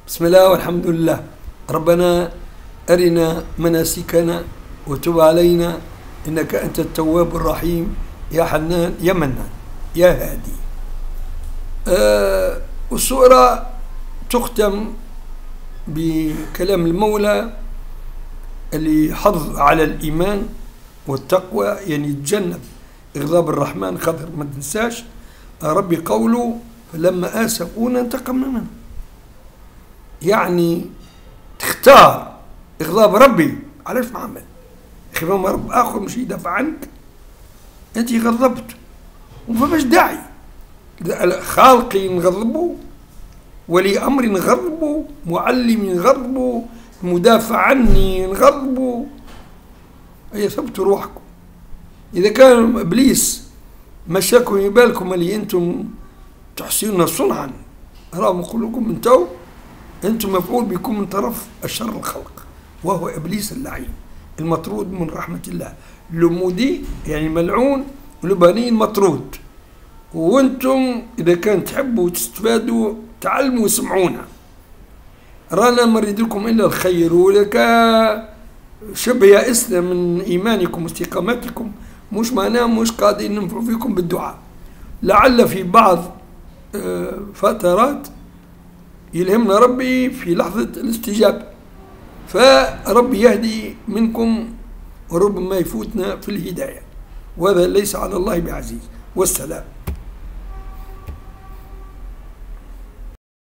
بسم الله والحمد لله. ربنا أرنا مناسكنا وتب علينا إنك أنت التواب الرحيم يا حنان يا منان يا هادي. والسورة تختم بكلام المولى اللي حض على الإيمان والتقوى، يعني تجنب إغضاب الرحمن. خضر ما تنساش ربي قوله فلما آسفونا انتقمنا منهم، يعني تختار إغضاب ربي. علاش معمل أخي فما رب آخر مش يدافع عنك، أنت غضبت وما فيش داعي. خالقي نغضبه، ولي أمر نغضبه، معلم نغضبه، مدافع عني نغضبه. أي ثبتوا روحكم. إذا كان إبليس مشاكم يبالكم اللي أنتم تحسنون صنعا، راهم نقول لكم انتو أنتم مفعول بكم من طرف الشر الخلق، وهو إبليس اللعين المطرود من رحمة الله، لمودي يعني ملعون، ولبني المطرود. وانتم إذا كان تحبوا تستفادوا تعلموا وسمعونا، رانا نريد لكم إلا الخير. ولك شبه يائسنا من إيمانكم واستقامتكم، مش معناه مش قادرين ننفع فيكم بالدعاء. لعل في بعض فترات يلهمنا ربي في لحظة الاستجابة، فربي يهدي منكم وربما يفوتنا في الهداية، وهذا ليس على الله بعزيز. والسلام.